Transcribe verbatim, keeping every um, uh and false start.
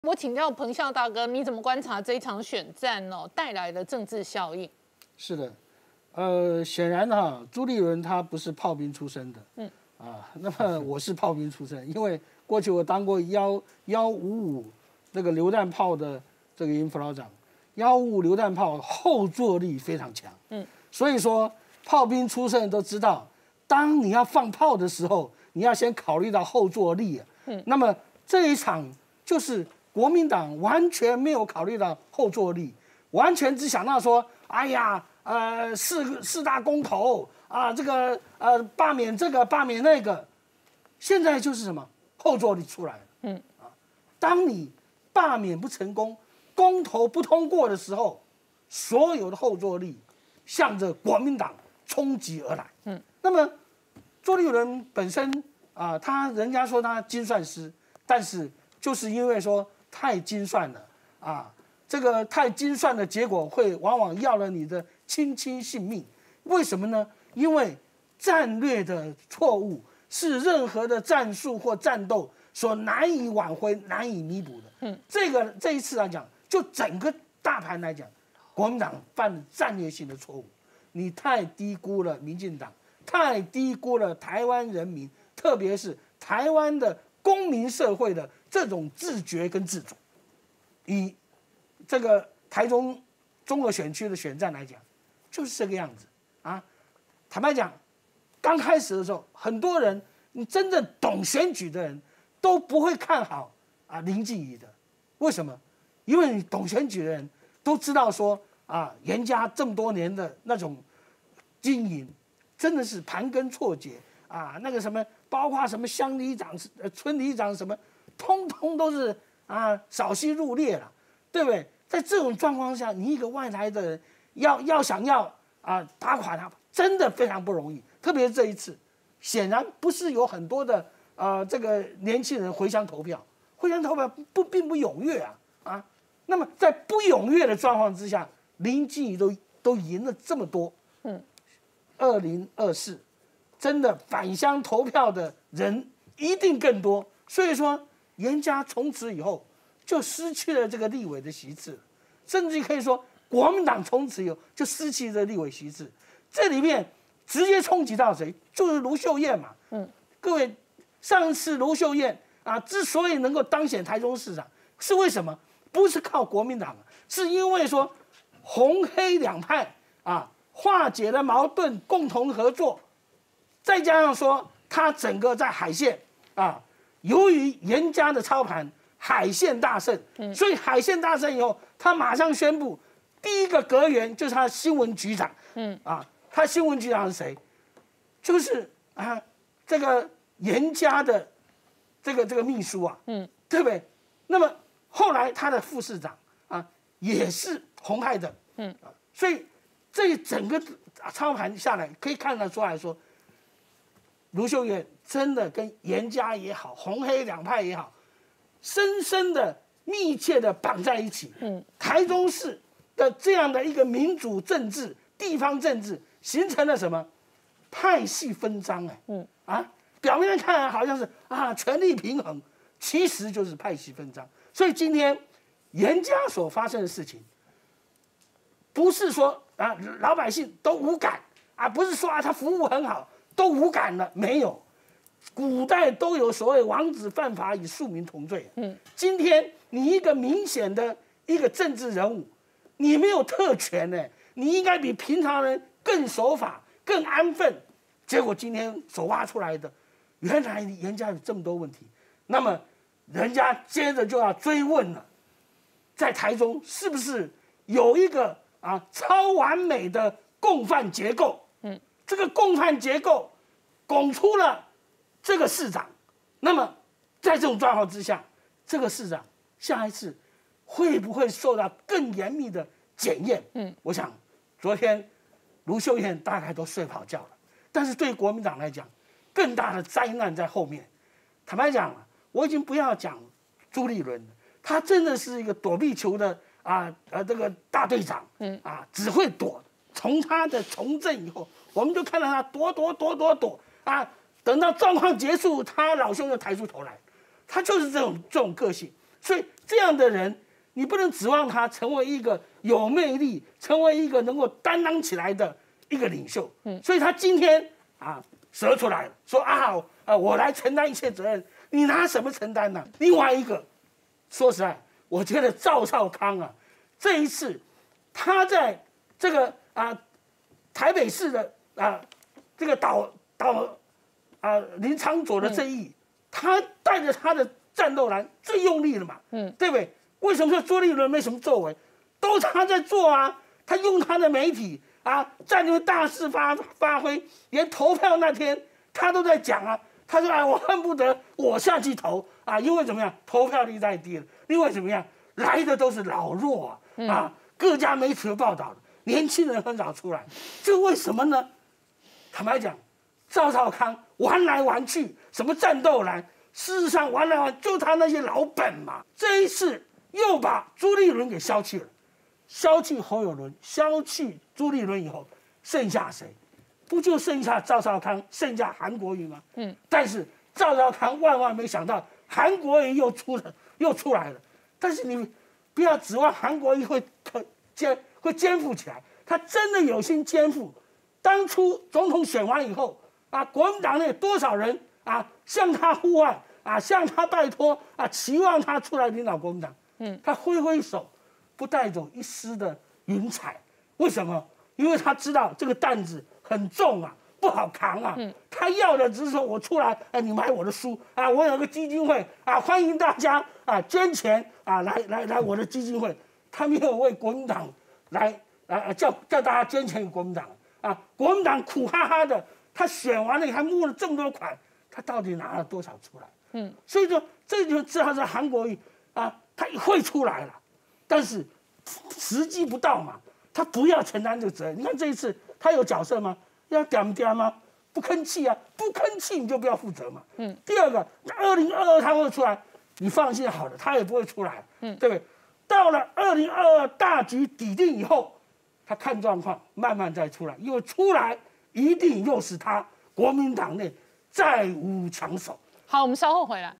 我请教彭孝大哥，你怎么观察这一场选战哦带来的政治效应？ 是的，呃，显然哈，朱立伦他不是炮兵出身的，嗯，啊，那么我是炮兵出身，因为过去我当过幺幺五五那个榴弹炮的这个营辅导长，幺五五榴弹炮后坐力非常强，嗯，所以说炮兵出身都知道，当你要放炮的时候，你要先考虑到后坐力啊，嗯，那么这一场就是国民党完全没有考虑到后坐力，完全只想到说，哎呀。呃，四四大公投啊，这个呃罢免这个罢免那个，现在就是什么后坐力出来了，嗯啊，当你罢免不成功，公投不通过的时候，所有的后坐力向着国民党冲击而来，嗯，那么朱立伦本身啊，他人家说他精算师，但是就是因为说太精算了啊。这个太精算的结果会往往要了你的亲亲性命，为什么呢？因为战略的错误是任何的战术或战斗所难以挽回、难以弥补的。嗯，这个这一次来讲，就整个大盘来讲，国民党犯了战略性的错误，你太低估了民进党，太低估了台湾人民，特别是台湾的公民社会的这种自觉跟自主，以。这个台中中和选区的选战来讲，就是这个样子啊。坦白讲，刚开始的时候，很多人你真正懂选举的人都不会看好啊林静怡的。为什么？因为你懂选举的人都知道说啊，严家这么多年的那种经营，真的是盘根错节啊。那个什么，包括什么乡里长、呃村里长什么，通通都是啊扫息入列了。对不对？在这种状况下，你一个外来的人要要想要啊打垮他，真的非常不容易。特别是这一次，显然不是有很多的啊这个年轻人回乡投票，回乡投票不并不踊跃啊啊。那么在不踊跃的状况之下，林静怡都都赢了这么多，嗯，二零二四真的返乡投票的人一定更多。所以说，严家从此以后。就失去了这个立委的席次，甚至可以说国民党从此以后就失去了立委席次。这里面直接冲击到谁？就是卢秀燕嘛。嗯，各位，上次卢秀燕啊，之所以能够当选台中市长，是为什么？不是靠国民党，是因为说红黑两派啊化解了矛盾，共同合作，再加上说他整个在海线啊，由于严家的操盘。海线大胜，所以海线大胜以后，他马上宣布，第一个阁员就是他的新闻局长，嗯啊，他新闻局长是谁？就是啊，这个严家的这个这个秘书啊，嗯，对不对？那么后来他的副市长啊，也是红派的，嗯啊，所以这整个操盘下来，可以看得出来说，卢秀燕真的跟严家也好，红黑两派也好。深深的、密切的绑在一起。嗯，台中市的这样的一个民主政治、地方政治，形成了什么派系分赃？哎，嗯啊，表面上看好像是啊权力平衡，其实就是派系分赃。所以今天严家所发生的事情，不是说啊老百姓都无感啊，不是说啊他服务很好都无感了，没有。古代都有所谓王子犯法与庶民同罪。嗯，今天你一个明显的一个政治人物，你没有特权呢，你应该比平常人更守法、更安分。结果今天所挖出来的，原来人家有这么多问题，那么人家接着就要追问了，在台中是不是有一个啊超完美的共犯结构？嗯，这个共犯结构拱出了。这个市长，那么在这种状况之下，这个市长下一次会不会受到更严密的检验？嗯，我想昨天卢秀燕大概都睡不好觉了，但是对国民党来讲，更大的灾难在后面。坦白讲，我已经不要讲朱立伦了，他真的是一个躲避球的啊呃这个大队长，嗯啊只会躲。从他的从政以后，我们就看到他躲躲躲躲躲啊。等到状况结束，他老兄又抬出头来，他就是这种这种个性。 所以这样的人，你不能指望他成为一个有魅力、成为一个能够担当起来的一个领袖。嗯，所以他今天啊，折出来了，说啊啊，我来承担一切责任，你拿什么承担呢？另外一个，说实在，我觉得赵少康啊，这一次他在这个啊台北市的啊这个岛岛啊林昶佐的这一役，嗯、他带着他的战斗蓝最用力了嘛，嗯，对不对？为什么说朱立伦没什么作为？都他在做啊，他用他的媒体啊，在那边大肆发发挥，连投票那天他都在讲啊，他说哎，我恨不得我下去投啊，因为怎么样，投票率太低了，因为怎么样，来的都是老弱啊，嗯、啊，各家媒体都报道的，年轻人很少出来，这为什么呢？坦白讲，赵少康玩来玩去，什么战斗蓝，事实上玩来玩就他那些老本嘛，这一次又把朱立伦给消去了。消去侯友伦，消去朱立伦以后，剩下谁？不就剩下赵少康，剩下韩国瑜吗？嗯。但是赵少康万万没想到，韩国瑜又出了，又出来了。但是你不要指望韩国瑜会肩会肩负起来，他真的有心肩负。当初总统选完以后，啊，国民党内多少人啊向他呼唤啊，向他拜托啊，期望他出来领导国民党。嗯。他挥挥手。不带走一丝的云彩，为什么？因为他知道这个担子很重啊，不好扛啊。嗯、他要的只是说我出来，哎，你买我的书啊，我有个基金会啊，欢迎大家啊捐钱啊，来来来我的基金会。他没有为国民党来来叫叫大家捐钱给国民党啊，国民党苦哈哈的，他选完了还募了这么多款，他到底拿了多少出来？嗯，所以说这就知道是韩国瑜啊，他会出来了。但是时机不到嘛，他不要承担这个责任。你看这一次他有角色吗？要点点吗？不吭气啊，不吭气你就不要负责嘛。嗯。第二个，二零二二他会出来，你放心好了，他也不会出来。嗯，对不对？到了二零二二大局底定以后，他看状况慢慢再出来，因为出来一定又是他国民党内再无强手。 好，我们稍后回来。